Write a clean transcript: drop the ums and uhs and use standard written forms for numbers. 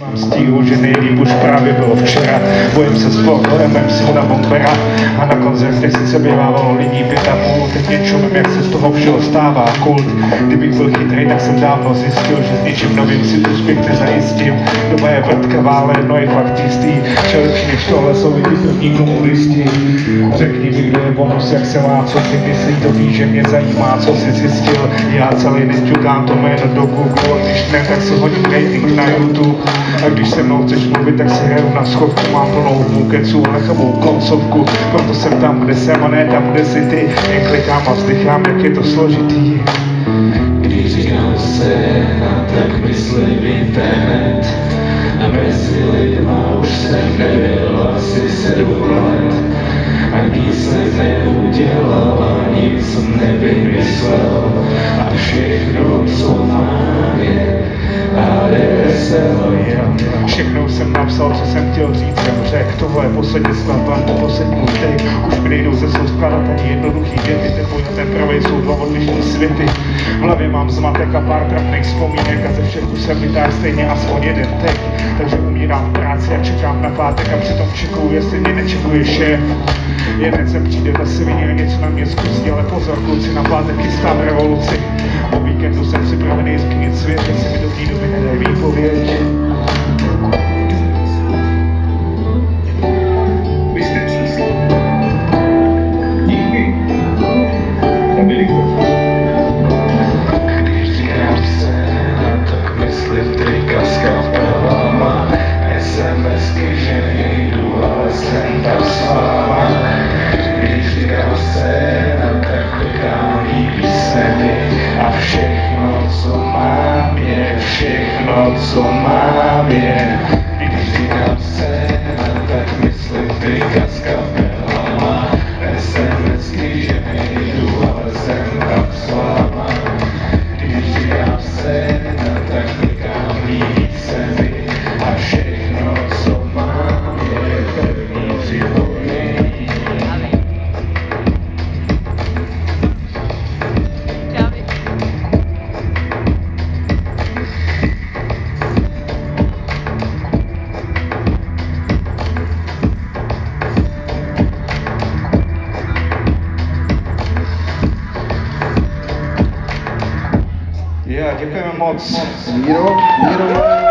Mám stíhu, že nejlíp už právě bylo včera. Bojím se s folklorem syna bombera. A na koncertě sice bývávalo lidí 5,5. Teď něčím, jak se z toho všeho stává kult. Kdybych byl chytrý, tak jsem dávno zjistil, že s ničím novým si úspěch nezajistím. Doba je vrtkavá, ale jedno je fakt jistý, že lepší než tohle jsou i ty první komunisti. Řekni mi, kdo je bonus, jak se má, co si myslí, to ví, že mě zajímá, co si zjistil. Já celý neťukám to jméno do Google, když ne, tak si hodím rating na YouTube. A když se mnou chceš mluvit, tak si hraju na schodku, mám plnou keců, nechavou koncovku, proto jsem tam, kde jsem a ne tam, kde si ty. Jen klikám a vzdychám, jak je to složitý. Když říkám scéna, tak myslím internet. A mezi lidma už jsem nebyl asi 7 let. A nic jsem neudělal, a nic jsem nevymyslel. A všechno, co mám, je ADSL. Všechno jsem napsal, co jsem chtěl říct, jsem řekl, tohle je poslední skladba, to poslední ústek. Už mi nejdou se souskladat ani jednoduchý věty, ten boj a ten pravej jsou dva odlišný světy. V hlavě mám zmatek a pár trapných vzpomínek a ze všech už jsem vytáhl stejně aspoň jeden teď. Takže umírám v práci a čekám na pátek a přitom čekuju, jestli mě nečekuje šéf. Jeden sem přijde za svině a něco na mě zkusí, ale pozor kluci, na pátek chystám revoluci. O víkendu jsem připravený změnit svět, že si mi do té doby nedají výpověď. Když říkám scéna, tak myslím trika s kapelama. SMSky, že nejdu, ale jsem tam s váma. Když říkám scéna, tak klikám líbí se mi. A všechno, co mám, je všechno, co mám, je. Když říkám scéna, tak myslím trika s kapelama. SMSky, že nejdu, ale jsem tam s váma. Když říkám scéna, tak klikám líbí se mi. A všechno, co mám, je první připojení. Děkujeme moc. Míro.